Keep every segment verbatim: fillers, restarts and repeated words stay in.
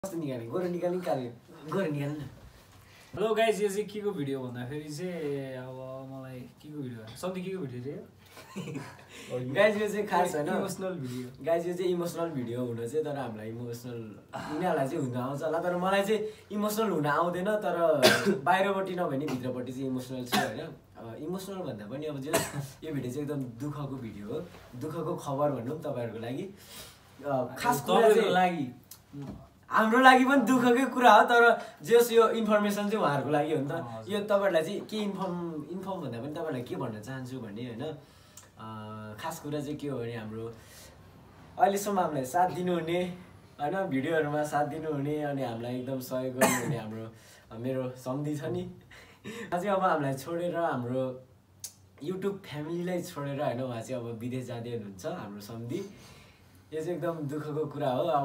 निकाल्ने गोरो निकाल्ने निकाल्ने गोरो निकाल्ने हेलो गाइज यो चाहिँ के को भिडियो भन्दाखेरि चाहिँ अब मलाई के को भिडियो सधैँ के को भिडियो चाहिँ गाइज यो चाहिँ खास हैन इमोसनल भिडियो गाइज यो चाहिँ इमोसनल भिडियो हुन चाहिँ तर हामीलाई इमोसनल यिनीहरूलाई चाहिँ हुन आउँछ होला तर मलाई चाहिँ इमोसनल हुन आउँदैन तर बाहिरपट्टि नभए नि भित्रपट्टि चाहिँ इमोसनल छु हैन इमोसनल भन्दा पनि अब जो यो भिडियो चाहिँ एकदम दुःखको भिडियो हो दुःखको खबर भनौँ तपाईँहरूको लागि खास तपाईँको लागि हाम्रो लागि पनि दुःखकै कुरा हो तर जस यो इन्फर्मेसन चाहिँ उहाँहरूको लागि हो नि त यो तपाईँहरूलाई चाहिँ के इन्फर्म इन्फर्म भन्दा पनि तपाईँहरूलाई के भन्न चाहन्छु भने होइन खास कुरा चाहिँ के हो भने हाम्रो अहिलेसम्म हामीलाई साथ दिनुहुने होइन भिडियोहरूमा साथ दिनुहुने अनि हामीलाई एकदम सहयोग गर्नुहुने हाम्रो मेरो सम्धी छ नि चाहिँ अब हामीलाई छोडेर हाम्रो युट्युब फ्यामिलीलाई छोडेर होइन उहाँ चाहिँ अब विदेश जाँदै हुनुहुन्छ हाम्रो सम्धी यो चाहिँ एकदम दुःखको कुरा हो अब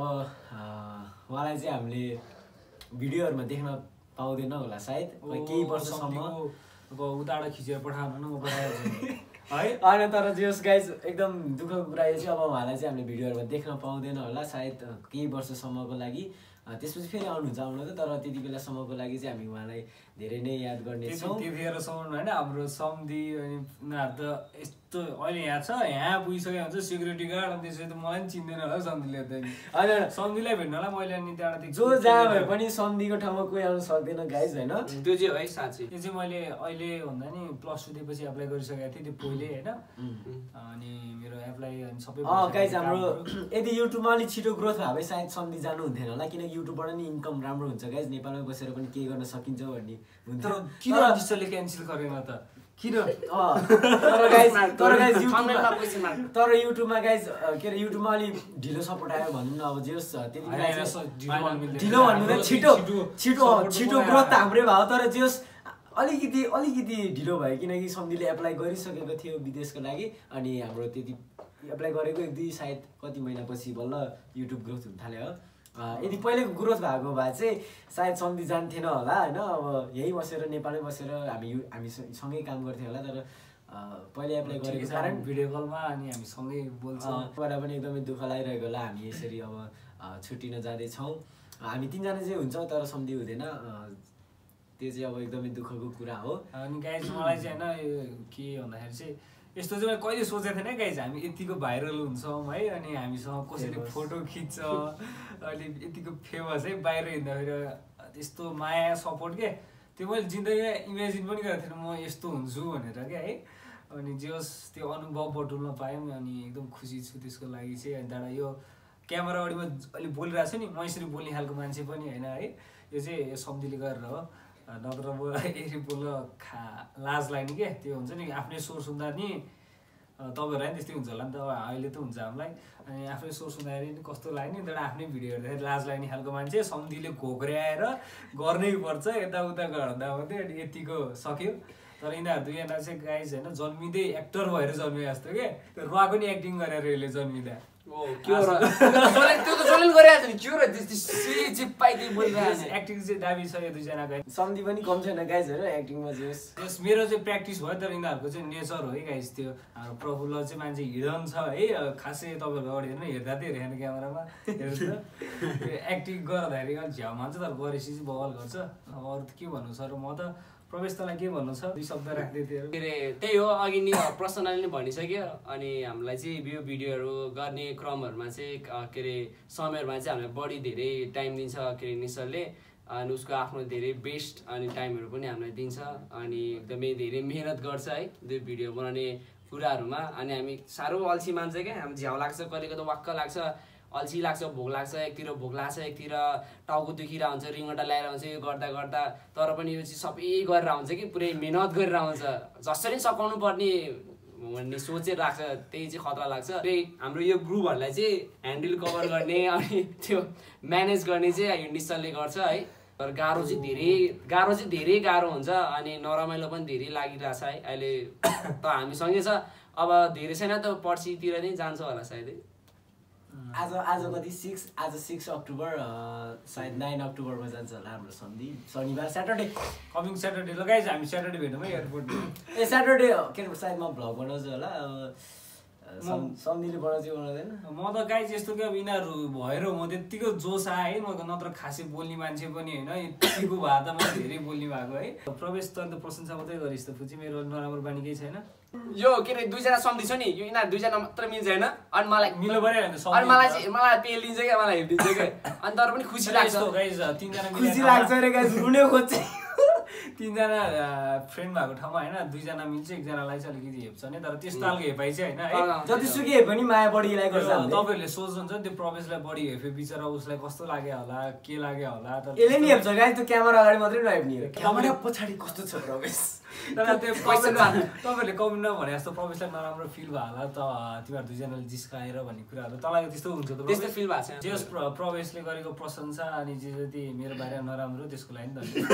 उहाँलाई चाहिँ हामीले भिडियोहरूमा देख्न पाउँदैन होला सायद केही वर्षसम्म अब उताबाट खिचेर पठाउनु न म पठाइहाल्छु है होइन तर जस गाइज एकदम दुःखको कुरा यो चाहिँ अब उहाँलाई चाहिँ हामीले भिडियोहरूमा देख्न पाउँदैन होला सायद केही वर्षसम्मको लागि त्यसपछि फेरि आउनुहुन्छ आउनु त तर त्यति बेलासम्मको लागि चाहिँ हामी उहाँलाई धेरै नै याद गर्नेछौँ त्यतिखेरसम्म होइन हाम्रो सम्धी अनि उनीहरू त यस्तो अहिले यहाँ छ यहाँ पुगिसकेको हुन्छ सिक्युरिटी गार्ड अनि त्यसपछि त मलाई पनि चिन्दैन होला सम्धीले त होइन सम्धीलाई भेट्नलाई मैले अनि त्यहाँबाट जो जहाँ भए पनि सम्धीको ठाउँमा कोही आउनु सक्दैन गाइज होइन त्यो चाहिँ है साँच्चै त्यो चाहिँ मैले अहिले भन्दा नि प्लस टू दिएपछि एप्लाई गरिसकेको थिएँ त्यो पहिले होइन अनि मेरो एप्लाई अनि सबै गाइज हाम्रो यदि युट्युबमा अलिक छिटो ग्रोथ भयो भने सायद सम्धी जानु हुन्थेन होला किनकि युट्युबबाट नि इन्कम राम्रो हुन्छ गाइज नेपालमा बसेर पनि केही गर्न सकिन्छ भन्ने हुन्छ किन डिजिटलले क्यान्सल गरेन त किन तर गाइज तर गाइज युट्युबमा तर युट्युबमा गाइज के अरे युट्युबमा अलिक ढिलो सपोर्ट आयो भनौँ न अब जे होस् त्यति ढिलो भन्नु त छिटो छिटो छिटो ग्रोथ त हाम्रै भयो तर जे होस् अलिकति अलिकति ढिलो भयो किनकि सम्धीले एप्लाई गरिसकेको थियो विदेशको लागि अनि हाम्रो त्यति एप्लाई गरेको एक दुई सायद कति महिनापछि बल्ल युट्युब ग्रोथ हुन थाल्यो हो यदि पहिलेको ग्रोथ भएको भए चाहिँ सायद सम्धी जान्थेन होला होइन अब यहीँ बसेर नेपालमै बसेर हामी हामी सँगै काम गर्थ्यौँ होला तर पहिले एप्लाई गरेको कारण भिडियो कलमा अनि हामी सँगै बोल्छौँ मलाई पनि एकदमै दुःख लागिरहेको होला हामी यसरी अब छुट्टिन जाँदैछौँ हामी तिनजना चाहिँ हुन्छौँ तर सम्धी हुँदैन त्यो चाहिँ अब एकदमै दुःखको कुरा हो अनि गाइज मलाई चाहिँ होइन के भन्दाखेरि चाहिँ यस्तो चाहिँ मैले कहिले सोचेको थिएन गाइज हामी यतिको भाइरल हुन्छौँ है अनि हामीसँग कसैले फोटो खिच्छ अहिले यतिको फेमस है बाहिर हिँड्दाखेरि यस्तो माया सपोर्ट के त्यो मैले जिन्दगीमा इमेजिन पनि गरेको थिएन म यस्तो हुन्छु भनेर क्या है अनि जे होस् त्यो अनुभव बटुल्न पायौँ अनि एकदम खुसी छु त्यसको लागि चाहिँ अनि त्यहाँबाट यो क्यामेरा अगाडिमा अहिले बोलिरहेको छु नि म यसरी बोल्ने खालको मान्छे पनि होइन है यो चाहिँ सम्धीले गरेर हो नत्र म यसरी बोल्न खा लाज लाग्ने के त्यो हुन्छ नि आफ्नै स्वर सुन्दा नि तपाईँहरूलाई पनि त्यस्तै हुन्छ होला नि त अब अहिले त हुन्छ हामीलाई अनि आफ्नै स्वर सुन्दाखेरि नि कस्तो लाग्ने तर आफ्नै भिडियो हेर्दाखेरि लाज लाग्ने खालको मान्छे सम्धीले घोक्र्याएर गर्नै पर्छ यताउता गर्दा मात्रै अनि यतिको सक्यो तर यिनीहरू दुईजना चाहिँ गाइज होइन जन्मिँदै एक्टर भएर जन्मे जस्तो के रुवाको नि एक्टिङ गरेर यसले जन्मिँदा एक्टिङ चाहिँ दाबी छ यो दुईजनाको सम्धी पनि कम छैन गाइज होइन एक्टिङमा चाहिँ मेरो चाहिँ प्र्याक्टिस भयो तर यिनीहरूको चाहिँ नेचर हो है गाइज त्यो हाम्रो प्रफुल्ल चाहिँ मान्छे हिडन छ है खासै तपाईँहरूको अगाडि हेर्नु हेर्दा चाहिँ हेरेन क्यामेरामा हेर्छ एक्टिङ गर्दाखेरि अलिक झ्याउ मान्छ तर गरेपछि चाहिँ बवाल गर्छ अरू त के भन्नु सर म त प्रवेश तँलाई के भन्नु छ दुई शब्द राख्दै थियो के अरे त्यही हो अघि नि पर्सनली नै भनिसक्यो अनि हामीलाई चाहिँ यो भिडियोहरू गर्ने क्रमहरूमा चाहिँ के अरे समयहरूमा चाहिँ हामीलाई बढी धेरै टाइम दिन्छ के अरे निसरले अनि उसको आफ्नो धेरै बेस्ट अनि टाइमहरू पनि हामीलाई दिन्छ अनि एकदमै धेरै मेहनत गर्छ है त्यो भिडियो बनाउने कुराहरूमा अनि हामी साह्रो अल्छी मान्छ क्या हामी झ्याउ लाग्छ कहिलेको त वाक्क लाग्छ अल्छी लाग्छ भोक लाग्छ एकतिर भोक लाग्छ एकतिर टाउको दुखिरहेको हुन्छ रिङ्गटा ल्याएर हुन्छ यो गर्दा गर्दा तर पनि यो चाहिँ सबै गरेर हुन्छ कि पुरै मिहिनेत गरेर हुन्छ जसरी सघाउनु पर्ने भन्ने सोचेर राख्छ त्यही चाहिँ खतरा लाग्छ त्यही हाम्रो यो ग्रुपहरूलाई चाहिँ ह्यान्डल कभर गर्ने अनि त्यो म्यानेज गर्ने चाहिँ यो निश्चलले गर्छ है तर गाह्रो चाहिँ धेरै गाह्रो चाहिँ धेरै गाह्रो हुन्छ अनि नरमाइलो पनि धेरै लागिरहेछ है अहिले त हामीसँगै छ अब धेरै छैन त पर्सितिर नै जान्छ होला सायदै आज आज कति सिक्स आज सिक्स अक्टोबर सायद नाइन अक्टोबरमा जान्छ होला हाम्रो सम्धी शनिबार स्याटरडे कमिङ स्याटरडे लगाइज हामी स्याटरडे भेटौँ है एयरपोर्टमा ए स्याटरडे के अरे सायद म भ्लग बनाउँछु होला सम्धिले बनाउँछ बनाउँदैन म त गाइज यस्तो क्या अब यिनीहरू भएर म त्यत्तिको जोस आएँ म नत्र खासै बोल्ने मान्छे पनि होइन यतिको भए त मैले धेरै बोल्ने भएको है प्रवेश त अन्त प्रशंसा मात्रै गरिस् त फुची मेरो नराम्रो बानी केही छैन यो के अरे दुईजना सम्धि छ नि यो यिनीहरू दुईजना मात्र मिल्छ होइन अनि मलाई मिलो पऱ्यो भने अनि मलाई चाहिँ मलाई पेल दिन्छ क्या मलाई हेरिदिन्छ क्या अनि तर पनि खुसी लाग्छ गाइज तिनजना खुसी लाग्छ रे गाइज रुने खोज्छ तिनजना फ्रेन्ड भएको ठाउँमा होइन दुईजना मिल्छ एकजनालाई चाहिँ अलिकति हेप्छ नि तर त्यस्तो खालको हेपाइ चाहिँ होइन है जतिसुकै हेप पनि माया बढीलाई गर्छ तपाईँहरूले सोच्नुहुन्छ नि त्यो प्रवेशलाई बढी हेपे बिचरा उसलाई कस्तो लाग्यो होला के लाग्यो होला तर यसले नि हेप्छ गाइज त्यो क्यामेरा अगाडि मात्रै नहेप्ने क्यामेरा पछाडि कस्तो छ प्रवेश तर त्यो तपाईँहरूले कमेन्टमा भने जस्तो प्रवेशलाई नराम्रो फिल भयो होला त तिमीहरू दुईजनाले जिस्काएर भन्ने कुराहरू तँलाई त्यस्तो हुन्छ त त्यस्तो फिल भएको छ जस प्रवेशले गरेको प्रशंसा अनि जे जति मेरो बारेमा नराम्रो त्यसको लागि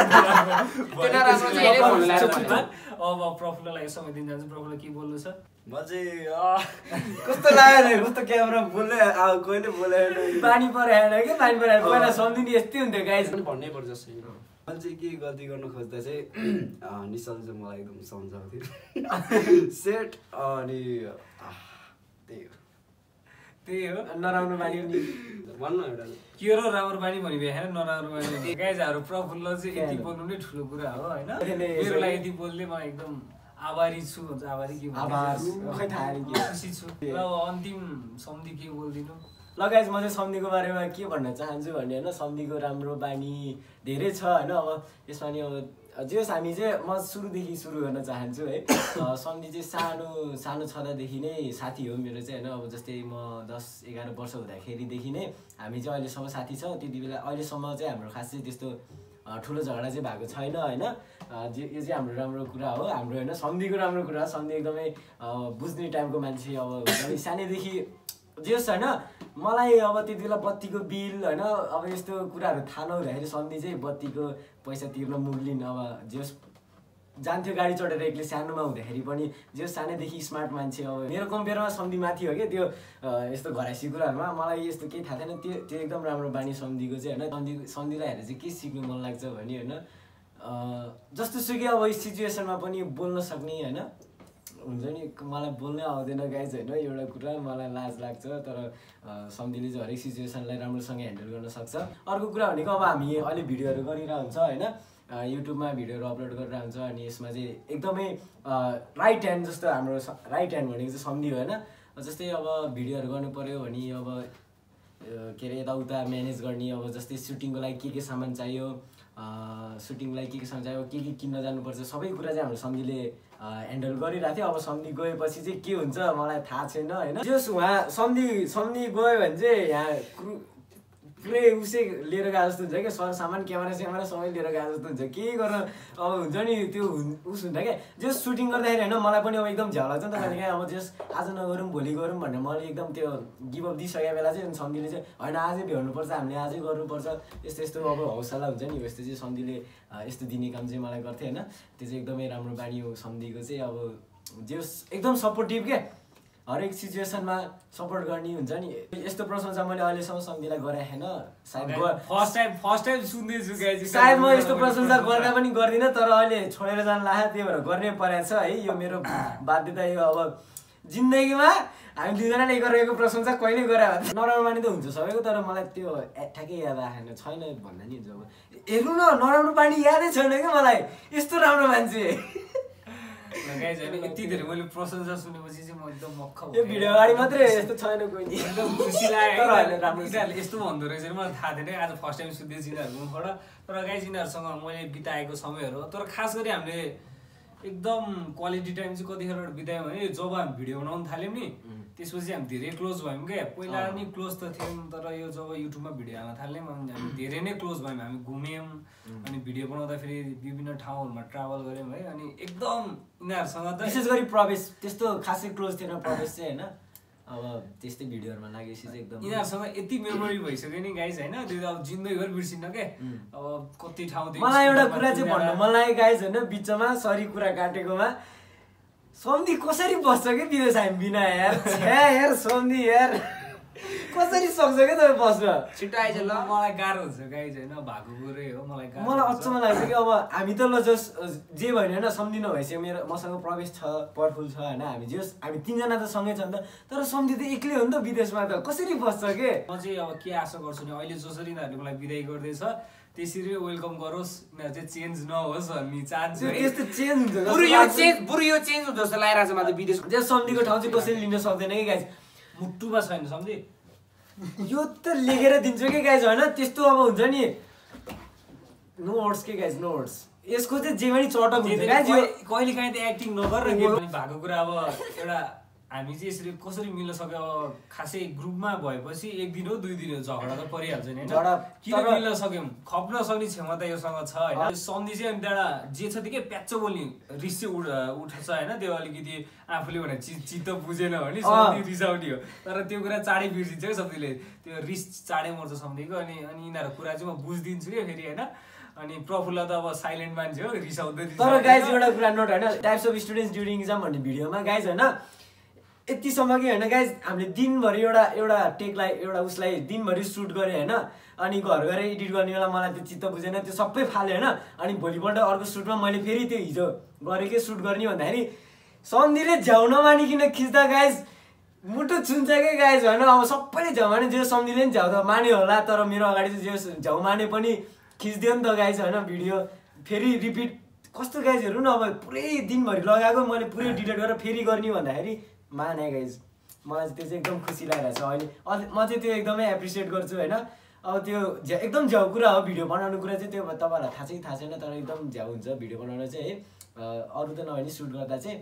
अब प्रफुल्ललाई समय दिन जान्छु प्रफुल्ल के बोल्नु छ म चाहिँ कस्तो लाग्यो कस्तो क्यामेरा बोल्दै अब कहिले बोलाएन पानी परेन कि पानी परेन पहिला सम्झिने यस्तै हुन्थ्यो गाइज पनि भन्नै पर्छ जस्तो मैले चाहिँ के गल्ती गर्न खोज्दा चाहिँ निशल चाहिँ मलाई एकदम सम्झाउँथ्यो सेट अनि त्यही हो त्यही हो नराम्रो बानी नि भन्नु एउटा के हो राम्रो बानी भनि भ्याएन नराम्रो बानी गाइजहरू प्रफुल्ल चाहिँ यति बोल्नु नै ठुलो कुरा हो होइन मेरो लागि यति बोल्दै म एकदम आभारी छु हुन्छ आभारी के खुसी छु र अन्तिम सम्धि के बोलिदिनु ल गाइज म चाहिँ सम्धिको बारेमा के भन्न चाहन्छु भने होइन सम्धिको राम्रो बानी धेरै छ होइन अब यसमा नि अब जे होस् हामी चाहिँ म सुरुदेखि सुरु गर्न चाहन्छु है सम्धि चाहिँ सानो सानो छँदादेखि नै साथी हो मेरो चाहिँ होइन अब जस्तै म दस एघार वर्ष हुँदाखेरिदेखि नै हामी चाहिँ अहिलेसम्म साथी छौँ त्यति बेला अहिलेसम्म चाहिँ हाम्रो खास चाहिँ त्यस्तो ठुलो झगडा चाहिँ भएको छैन होइन यो चाहिँ हाम्रो राम्रो कुरा हो हाम्रो होइन सम्धिको राम्रो कुरा सम्धि एकदमै बुझ्ने टाइपको मान्छे अब सानैदेखि जे होस् होइन मलाई अब त्यति बेला बत्तीको बिल होइन अब यस्तो कुराहरू थाहा नहुँदाखेरि सम्धि चाहिँ बत्तीको पैसा तिर्न मुग्लिन अब जे होस् जान्थ्यो गाडी चढेर एक्लै सानोमा हुँदाखेरि पनि जे होस् सानैदेखि स्मार्ट मान्छे अब मेरो कम्पेयरमा सम्धि माथि हो क्या त्यो यस्तो घराइसी कुराहरूमा मलाई यस्तो केही थाहा थिएन त्यो त्यो एकदम राम्रो बानी सम्धिको चाहिँ होइन सम्धि सम्धिलाई हेरेर चाहिँ के सिक्नु मन लाग्छ भने होइन जस्तो सुकै अब सिचुएसनमा पनि बोल्न सक्ने होइन हुन्छ नि मलाई बोल्नै आउँदैन गाइज होइन एउटा कुरा मलाई लाज लाग्छ तर सम्धिले चाहिँ हरेक सिचुएसनलाई राम्रोसँग ह्यान्डल गर्न सक्छ अर्को कुरा भनेको अब हामी अहिले भिडियोहरू गरिरहेको हुन्छ होइन युट्युबमा भिडियोहरू अपलोड गरेर हुन्छ अनि यसमा चाहिँ एकदमै राइट ह्यान्ड जस्तो हाम्रो राइट ह्यान्ड भनेको चाहिँ सम्धि हो होइन जस्तै अब भिडियोहरू गर्नु पऱ्यो भने अब के अरे यताउता म्यानेज गर्ने अब जस्तै सुटिङको लागि के के सामान चाहियो सुटिङलाई के के सामान चाहियो के के किन्न जानुपर्छ सबै कुरा चाहिँ हाम्रो सम्धिले ह्यान्डल गरिरहेको थियो अब सम्धि गएपछि चाहिँ के हुन्छ मलाई थाहा छैन होइन जस उहाँ सम्धि सम्धि गयो भने चाहिँ यहाँ पुरै उसै लिएर गए जस्तो हुन्छ क्या सर सामान क्यामेरा स्यामेरा सबै लिएर गए जस्तो हुन्छ केही गर्न अब हुन्छ नि त्यो उस हुन्छ क्या जस सुटिङ गर्दाखेरि होइन मलाई पनि अब एकदम झ्याउ लाग्छ नि त कहिले काहीँ अब जस आज नगरौँ भोलि गरौँ भनेर मैले एकदम त्यो गिभअप दिइसकेको बेला चाहिँ सम्धिले चाहिँ होइन आजै भ्याउनुपर्छ हामीले आजै गर्नुपर्छ यस्तो यस्तो अब हौसला हुन्छ नि यस्तो चाहिँ सम्धिले यस्तो दिने काम चाहिँ मलाई गर्थ्यो होइन त्यो चाहिँ एकदमै राम्रो बानी हो सम्धिको चाहिँ अब जे एकदम सपोर्टिभ क्या हरेक सिचुएसनमा सपोर्ट गर्ने हुन्छ नि यस्तो प्रशंसा मैले अहिलेसम्म सम्धिलाई गरेँ होइन सायद फर्स्ट टाइम फर्स्ट टाइम सुन्दैछु गाइज सायद म यस्तो प्रशंसा गर्दा पनि गर्दिनँ तर अहिले छोडेर जान लाग्यो त्यही भएर गर्नै परेको छ है यो मेरो बाध्यता यो अब जिन्दगीमा हामी दुईजनाले गरेको प्रशंसा कहिले गरे नराम्रो बानी त हुन्छ सबैको तर मलाई त्यो ठ्याक्कै याद आएन छैन भन्दा नि हुन्छ अब हेर्नु न नराम्रो बानी यादै छैन क्या मलाई यस्तो राम्रो मान्छे यति धेरै मैले प्रशंसा सुनेपछि चाहिँ म एकदम मक्ख यो भिडियो अगाडि मात्रै यस्तो छैन कोही एकदम खुसी लाग्यो राम्रो यस्तो भन्दो रहेछ मलाई थाहा थिएन आज फर्स्ट टाइम सुन्दैछु यिनीहरूबाट तर गाइज यिनीहरूसँग मैले बिताएको समयहरू तर खास गरी हामीले एकदम क्वालिटी टाइम चाहिँ कतिखेर बितायौँ भने जब हामी भिडियो बनाउनु थाल्यौँ नि त्यसपछि हामी धेरै क्लोज भयौँ क्या पहिला नि क्लोज त थियौँ तर यो जब युट्युबमा भिडियो हाल्न थाल्यौँ हामी धेरै नै क्लोज भयौँ हामी घुम्यौँ अनि भिडियो बनाउँदाखेरि विभिन्न ठाउँहरूमा ट्राभल गऱ्यौँ है अनि एकदम यिनीहरूसँग त विशेष गरी प्रवेश त्यस्तो खासै क्लोज थिएन प्रवेश चाहिँ होइन अब त्यस्तै भिडियोहरूमा लागेपछि चाहिँ एकदम यिनीहरूसँग यति मेमोरी भइसक्यो नि गाइज होइन त्यो अब जिन्दगीभर बिर्सिन्न क्या अब कति ठाउँदेखि मलाई एउटा कुरा चाहिँ भन्नु मन लाग्यो गाइज होइन बिचमा सरी कुरा काटेकोमा सम्धि कसरी बस्छ कि विदेश हामी बिना यार छ्या यार सम्धि यार कसरी सक्छ क्या तपाईँ बस्न छिटो आइज ल मलाई गाह्रो हुन्छ गाइज होइन भएको कुरै हो मलाई गाह्रो मलाई हुन्छ। अचम्म लाग्छ कि अब हामी त ल जस जे भयो होइन सम्झिनु भइसक्यो मेरो मसँग प्रवेश छ प्रफुल छ होइन हामी जे हामी तिनजना त सँगै छ नि त तर सम्झि त एक्लै हो नि त विदेशमा त कसरी बस्छ के म चाहिँ अब के आशा गर्छु भने अहिले जसरी यिनीहरूले मलाई बिदाई गर्दैछ त्यसरी वेलकम गरोस् यिनीहरू चाहिँ चेन्ज नहोस् भन्ने चाहन्छु है। त्यस्तो चेन्ज हुन्छ बरु यो चेन्ज बरु यो चेन्ज हुन्छ जस्तो लागिरहेको छ मलाई विदेश जे सम्झिको ठाउँ चाहिँ कसैले लिन सक्दैन कि गाइज मुटुमा छैन सम्झि यो त लेखेर दिन्छु कि गाइज होइन त्यस्तो अब हुन्छ नि नो वर्ड्स के गाइज नो वर्ड्स यसको चाहिँ जे पनि चटक हुन्छ गाइज यो कहिले काहीँ त एक्टिङ नगर के पनि भएको कुरा अब एउटा हामी चाहिँ यसरी कसरी मिल्न सक्यो अब खासै ग्रुपमा भएपछि एक दिन हो दुई दिन हो झगडा त परिहाल्छ नि झगडा होइन किन मिल्न सक्यौँ खप्न सक्ने क्षमता योसँग छ होइन सम्झि चाहिँ अनि त्यहाँबाट जे छ त्यो के प्याच्चो बोल्ने रिस चाहिँ उठ उठ्छ होइन त्यो अलिकति आफूले भने चि चित्त बुझेन भने सम्झि रिसाउने हो तर त्यो कुरा चाँडै बिर्सिन्छ क्या सम्झिले त्यो रिस चाँडै मर्छ सम्झिको अनि अनि यिनीहरू कुरा चाहिँ म बुझिदिन्छु क्या फेरि होइन अनि प्रफुल्ल त अब साइलेन्ट मान्छे हो रिसाउँदै तर गाइज एउटा कुरा नोट होइन types of students during exam भन्ने भिडियोमा गाइज होइन यतिसम्म कि होइन गाइज हामीले दिनभरि एउटा एउटा टेकलाई एउटा उसलाई दिनभरि सुट गरेँ होइन अनि घर गएर एडिट गर्ने बेला मलाई त्यो चित्त बुझेन त्यो सबै फाल्यो होइन अनि भोलिपल्ट अर्को सुटमा मैले फेरि त्यो हिजो गरेकै सुट गर्ने भन्दाखेरि सन्धिले झ्याउ नमानिकन खिच्दा गाइज मुटु छुन्छ कि गाइज होइन अब सबैले झ्याउ माने जे सम्धिले पनि झ्याउ त मान्यो होला तर मेरो अगाडि चाहिँ जे झ्याउ माने पनि खिचिदियो नि त गाइज होइन भिडियो फेरि रिपिट कस्तो गाइज हेर्नु न अब पुरै दिनभरि लगाएको मैले पुरै डिलिट गरेर फेरि गर्ने भन्दाखेरि माने गाइज मलाई चाहिँ त्यो चाहिँ एकदम खुसी लागिरहेको छ अहिले अझ म चाहिँ त्यो एकदमै एप्रिसिएट गर्छु होइन अब त्यो झ्या एकदम झ्याउ कुरा हो भिडियो बनाउनु कुरा चाहिँ त्यो तपाईँहरूलाई थाहा चाहिँ थाहा छैन तर एकदम झ्याउ हुन्छ भिडियो बनाउन चाहिँ है अरू त नभए नि सुट गर्दा चाहिँ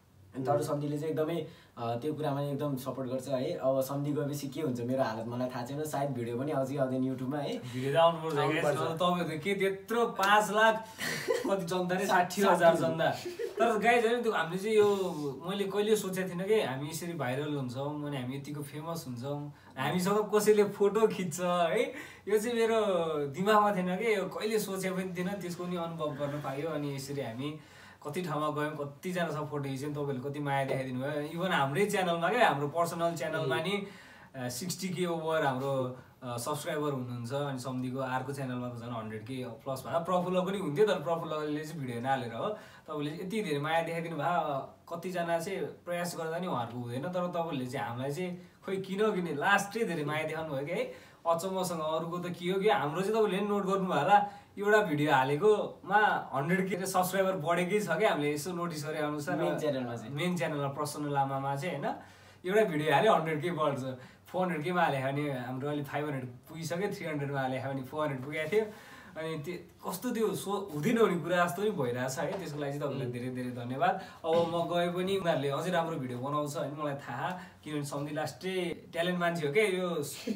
तर सम्धिले चाहिँ एकदमै त्यो कुरामा एकदम सपोर्ट गर्छ है अब सम्धि गएपछि के हुन्छ मेरो हालत मलाई थाहा छैन सायद भिडियो पनि आउँछ कि आउँदैन युट्युबमा है भिडियो आउनुपर्छ तपाईँहरू के त्यत्रो पाँच लाख कति जनता नै साठी हजार जनता तर गाइज होइन त्यो हामीले चाहिँ यो मैले कहिले सोचेको थिइनँ कि हामी यसरी भाइरल हुन्छौँ अनि हामी यतिको फेमस हुन्छौँ हामीसँग कसैले फोटो खिच्छ है यो चाहिँ मेरो दिमागमा थिएन कि यो कहिले सोचेको पनि थिएन त्यसको पनि अनुभव गर्न पायो अनि यसरी हामी कति ठाउँमा गयौँ कतिजनासँग फोटो खिच्यौँ तपाईँहरूले कति माया देखाइदिनु भयो इभन हाम्रै च्यानलमा क्या हाम्रो पर्सनल च्यानलमा नि सिक्सटी के ओभर हाम्रो सब्सक्राइबर हुनुहुन्छ अनि सम्धिको अर्को च्यानलमा त झन् हन्ड्रेड के प्लस भयो प्रफुल्ल पनि हुन्थ्यो तर प्रफुल्लले चाहिँ भिडियो नहालेर हो तपाईँले यति धेरै माया देखाइदिनु भयो कतिजना चाहिँ प्रयास गर्दा नि उहाँहरूको हुँदैन तर तपाईँहरूले चाहिँ हामीलाई चाहिँ खोइ किन किने लास्टै धेरै माया देखाउनु भयो कि है अचम्मसँग अरूको त के हो कि हाम्रो चाहिँ तपाईँले नोट गर्नुभयो होला एउटा भिडियो हालेकोमा हन्ड्रेड के सब्सक्राइबर बढेकै छ क्या हामीले यसो नोटिस गरे अनुसार मेन च्यानलमा चाहिँ मेन च्यानलमा पर्सनल लामामा चाहिँ होइन एउटा भिडियो हाल्यो हन्ड्रेड के बढ्छ फोर हन्ड्रेड केमा हालेको भने हाम्रो अहिले फाइभ हन्ड्रेड पुगिसक्यो थ्री हन्ड्रेडमा हालेको भने फोर हन्ड्रेड पुगेको थियो अनि त्यो कस्तो त्यो सो हुँदैन हुने कुरा जस्तो पनि भइरहेछ है त्यसको लागि चाहिँ तपाईँलाई धेरै धेरै धन्यवाद अब म गए पनि उनीहरूले अझै राम्रो भिडियो बनाउँछ होइन मलाई थाहा किनभने सम्धि लास्टै ट्यालेन्ट मान्छे हो क्या यो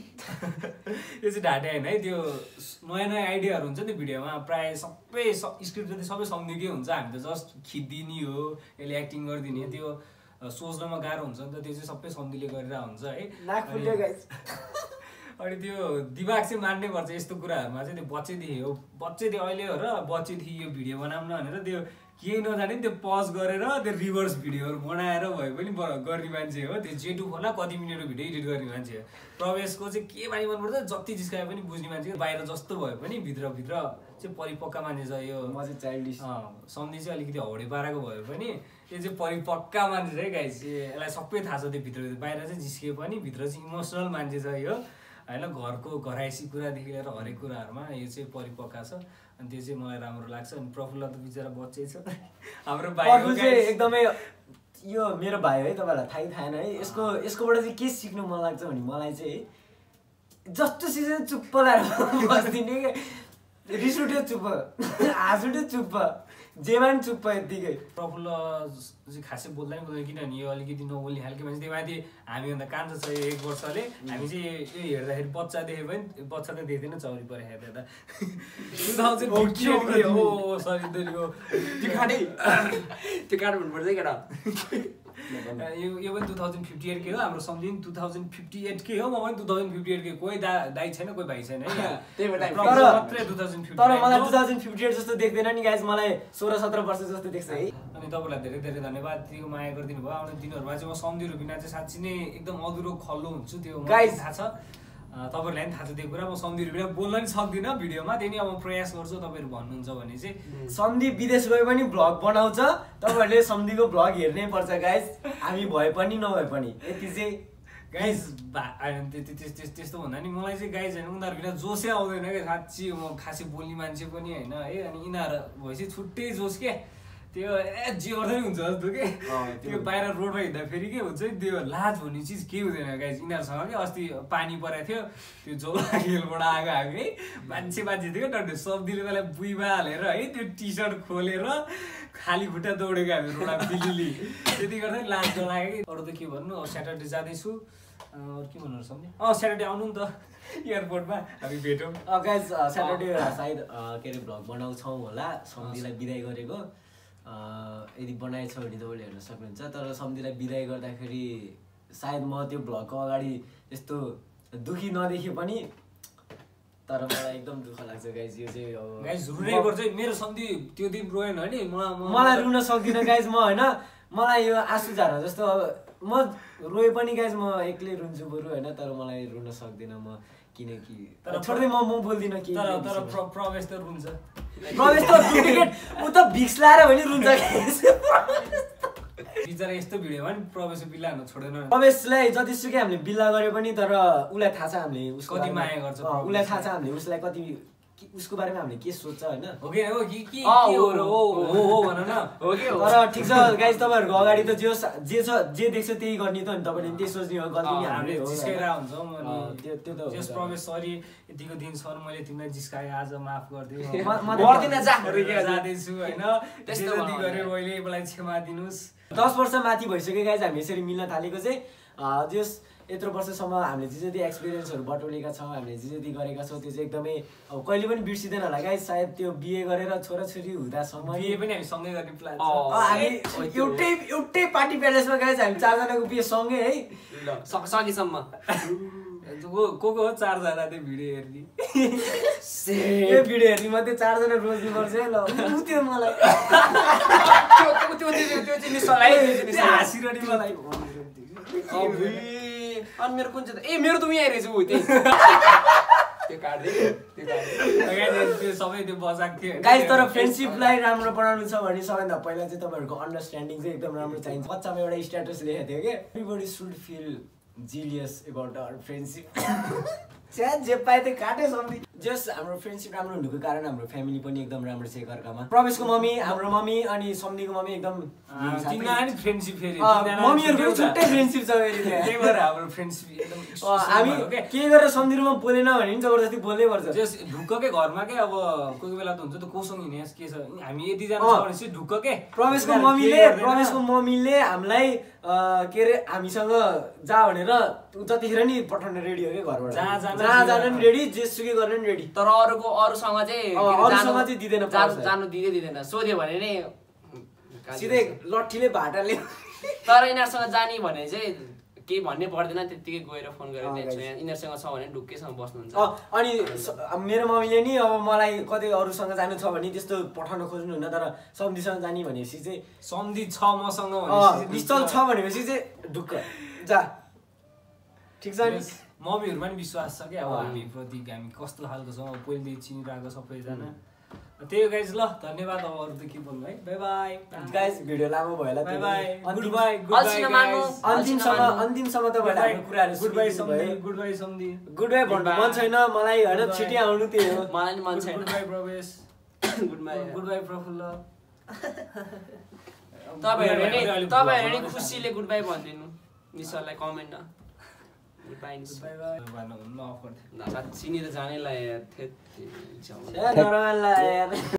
यो चाहिँ ढाटे होइन है त्यो नयाँ नयाँ आइडियाहरू हुन्छ नि भिडियोमा प्रायः सबै स्क्रिप्ट जति सबै सम्धिकै हुन्छ हामी त जस्ट खिचिदिने हो यसले एक्टिङ गरिदिने त्यो सोच्नमा गाह्रो हुन्छ नि त त्यो चाहिँ सबै सम्धिले गरेर हुन्छ है अनि त्यो दिमाग चाहिँ मान्नै पर्छ यस्तो कुराहरूमा चाहिँ त्यो बच्चैदेखि हो बच्चैदेखि अहिले हो र बच्चैदेखि यो भिडियो बनाऊँ न भनेर त्यो केही नजाने नि त्यो पज गरेर त्यो रिभर्स भिडियोहरू बनाएर भए पनि गर्ने मान्छे हो त्यो जेटु होला कति मिनटको भिडियो एडिट गर्ने मान्छे हो प्रवेशको चाहिँ के बानी मनपर्छ जति जिस्काए पनि बुझ्ने मान्छे बाहिर जस्तो भए पनि भित्रभित्र चाहिँ परिपक्का मान्छे छ यो म चाहिँ चाइल्डिस सम्धि चाहिँ अलिकति हौडे पाराको भयो पनि यो चाहिँ परिपक्का मान्छे छ है गाइस यसलाई सबै थाहा छ त्यो भित्र बाहिर चाहिँ जिस्किए पनि भित्र चाहिँ इमोसनल मान्छे छ यो होइन घरको घराइसी कुरादेखि लिएर हरेक कुराहरूमा यो चाहिँ परिपक्का छ अनि त्यो चाहिँ मलाई राम्रो लाग्छ अनि प्रफुल्ल त बिचरा बच्चै छ हाम्रो भाइ चाहिँ एकदमै यो मेरो भाइ है तपाईँलाई थाहै थाहेन है यसको यसकोबाट चाहिँ के सिक्नु मन लाग्छ भने मलाई चाहिँ जस्तो सिजन चुप्प लगाएर बस्दिने क्या रिस उठ्यो चुप्प हाँस उठ्यो चुप्प जेमा पनि चुप्प यत्तिकै प्रफुल्ल चाहिँ खासै बोल्दा नि बोल्दैन किनभने यो अलिकति नबोल्ने खालको मान्छे त्यही माथि हामीभन्दा कान्छो छ यो एक वर्षले हामी चाहिँ यो हेर्दाखेरि बच्चा देख्यो भने बच्चा त देख्दैन चौरी परे हेर्दा त हो सरी त्यो त्यो काटै त्यो काट भन्नुपर्छ केटा यो यो पनि टु थाउजन्ड फिफ्टी एटकै हो हाम्रो सम्झिन टु थाउजन्ड फिफ्टी एटकै हो म पनि टु थाउजन्ड फिफ्टी एटकै कोही दा दाइ छैन कोही भाइ छैन है मात्रै टु थाउजन्ड फिफ्टी तर मलाई टु थाउजन्ड फिफ्टी एट जस्तो देख्दैन नि गाइज मलाई सोह्र सत्र वर्ष जस्तो देख्छ है अनि तपाईँलाई धेरै धेरै धन्यवाद त्यो माया गरिदिनु भयो आउने दिनहरूमा चाहिँ म सम्झिहरू बिना चाहिँ साँच्ची नै एकदम अधुरो खल्लो हुन्छु त्यो मलाई थाहा छ तपाईँहरूलाई पनि थाहा छ त्यो कुरा म सम्झिहरू बिना बोल्न पनि सक्दिनँ भिडियोमा त्यही नै अब म प्रयास गर्छु तपाईँहरू भन्नुहुन्छ भने चाहिँ सम्धि विदेश गए पनि भ्लग बनाउँछ तपाईँहरूले सम्धिको भ्लग हेर्नै पर्छ गाइज हामी भए पनि नभए पनि यति चाहिँ गाइज त्यस्तो भन्दा नि मलाई चाहिँ गाइज होइन उनीहरू बिना जोसै आउँदैन क्या साँच्ची म खासै बोल्ने मान्छे पनि होइन है अनि यिनीहरू भएपछि छुट्टै जोस क्या त्यो ए जे गर्दै हुन्छ जस्तो के त्यो बाहिर रोडमा हिँड्दाखेरि के हुन्छ नि त्यो लाज भन्ने चिज के हुँदैन गाइज यिनीहरूसँग क्या अस्ति पानी परेको थियो त्यो झोला खेलबाट आएको आएको है मान्छे मान्छे थियो डन्डे सब्जीले मलाई बुइमा हालेर है त्यो टी सर्ट खोलेर खाली खुट्टा दौडेको हामी रोडा पिलिली त्यति गर्दा लाज नलाग्यो कि अरू त के भन्नु अब स्याटरडे जाँदैछु अरू के भन्नु सम्झे अँ स्याटरडे आउनु नि त एयरपोर्टमा हामी भेटौँ गाइज स्याटरडे सायद के अरे भ्लग बनाउँछौँ होला सम्धिलाई बिदाई गरेको यदि बनाएछ भने तपाईँले हेर्न सक्नुहुन्छ तर सम्धिलाई बिदाई गर्दाखेरि सायद म त्यो भ्लगको अगाडि यस्तो दुखी नदेखे पनि तर मलाई एकदम दुःख लाग्छ गाइज यो चाहिँ अब गाइज रुनै पर्छ मेरो सम्धि त्यो दिन रोएन नि म मलाई रुन सक्दिनँ गाइज म होइन मलाई यो आँसु झार जस्तो अब म रोए पनि गाइज म एक्लै रुन्छु बरु होइन तर मलाई रुन सक्दिनँ म किनकि तर छोड्दै म म बोल्दिनँ कि तर तर प्रवेश त रुन्छ प्रवेश त डुप्लिकेट उ त भिक्स लाएर भने रुन्छ बिचरा यस्तो भिडियोमा नि प्रवेश बिल्ला हान्न छोडेन प्रवेशलाई जतिसुकै हामीले बिल्ला गरे पनि तर उसलाई थाहा छ हामीले उसको कति माया गर्छ उसलाई थाहा छ हामीले उसलाई कति उसको बारेमा हामीले के सोध्छ होइन हो कि हो कि के हो हो हो भन न हो कि हो तर ठिक छ गाइज तपाईँहरूको अगाडि त जे जे छ जे देख्छ त्यही गर्ने त नि तपाईँले त्यही सोच्ने हो गल्ती हामीले जिस्काइरा हुन्छ त्यो त्यो त जस प्रवेश सरी यतिको दिन सर मैले तिमीलाई जिस्काएँ आज माफ गरिदिऊ गर्दिन जा जाँदैछु होइन त्यस्तो गरे मैले मलाई क्षमा दिनुहोस् दस वर्ष माथि भइसक्यो गाइज हामी यसरी मिल्न थालेको चाहिँ जस यत्रो वर्षसम्म हामीले जे जति एक्सपिरियन्सहरू बटुलेका छौँ हामीले जे जति गरेका छौँ त्यो चाहिँ एकदमै अब कहिले पनि बिर्सिँदैन होला गाइज सायद त्यो बिहे गरेर छोराछोरी हुँदासम्म बिहे पनि हामी सँगै गर्ने प्लान छ हामी एउटै एउटै पार्टी प्यालेसमा गाइज हामी चारजनाको बिहे सँगै है सकेसम्म को को हो चारजना त्यो भिडियो हेर्ने यो भिडियो हेर्ने मात्रै चारजना रोज्नुपर्छ है ल त्यो मलाई हाँसिरहने मलाई अनि मेरो कुन चाहिँ ए मेरो त उहीँ आइरहेछ ऊ त्यही त्यो काट्दै त्यो सबै त्यो बजाक थियो गाइज तर फ्रेन्डसिपलाई राम्रो बनाउनु छ भने सबैभन्दा पहिला चाहिँ तपाईँहरूको अन्डरस्ट्यान्डिङ चाहिँ एकदम राम्रो चाहिन्छ बच्चामा एउटा स्ट्याटस लेखेको थियो कि everybody should feel jealous about our friendship च्या जे पाए त्यो काटे सम्धि जस हाम्रो फ्रेन्डसिप राम्रो हुनुको कारण हाम्रो फ्यामिली पनि एकदम राम्रो छ एकअर्कामा प्रवेशको मम्मी हाम्रो मम्मी अनि सम्धिको मम्मी एकदम तिनीहरू नि फ्रेन्डसिप फेरि मम्मीहरूको छुट्टै फ्रेन्डसिप छ फेरि त्यही भएर हाम्रो फ्रेन्डसिप एकदम हामी के गरेर सम्धिमा बोलेन भने पनि जबरजस्ती बोल्नै पर्छ जस ढुक्ककै घरमा के अब कोही बेला त हुन्छ त कोसँग हिँड्ने के छ हामी यतिजना छ भने चाहिँ ढुक्क के प्रवेशको मम्मीले प्रवेशको मम्मीले हामीलाई के अरे हामीसँग जा भनेर जतिखेर नि पठाउन रेडी हो कि घरबाट जहाँ जान नि रेडी जेसुकै गर्न नि रेडी तर अरूको अरूसँग चाहिँ अरूसँग चाहिँ दिँदैन जानु दिँदै दिँदैन सोध्यो भने नै सिधै लट्ठीले भाटाले तर यिनीहरूसँग जाने भने चाहिँ केही भन्नै पर्दैन त्यत्तिकै गएर फोन गरेर यिनीहरूसँग छ भने ढुक्कैसँग बस्नुहुन्छ अनि मेरो मम्मीले नि अब मलाई कतै अरूसँग जानु छ भने त्यस्तो पठाउन खोज्नुहुन्न तर सम्धिसँग जाने भनेपछि चाहिँ सम्धि छ मसँग निश्चल छ भनेपछि चाहिँ ढुक्क जा ठिक छ नि मम्मीहरूमा पनि विश्वास छ क्या अब हामी प्रति हामी कस्तो खालको छौँ पहिलेदेखि चिनिरहेको सबैजना त्यही हो गाइज ल धन्यवाद अब अरू त के बोल्नु है बाई बाई गाइज भिडियो लामो भयो होला bye bye goodbye goodbye अन्तिमसम्म अन्तिमसम्म तपाईँहरूले आफ्नो कुराहरू गुड बाई सम्धि गुड बाई सम्धि गुड बाई भन्नु मन छैन मलाई होइन छिटै आउनु त्यही हो मलाई नि मन छैन goodbye Prabesh goodbye goodbye Prafulla तपाईँहरू नि तपाईँहरू नि खुसीले गुड बाई भनिदिनु निसरलाई कमेन्टमा गुड बाई निस बाई बाई भन्नु न अफ गर्दै साँच्ची नि त जानै लाग्यो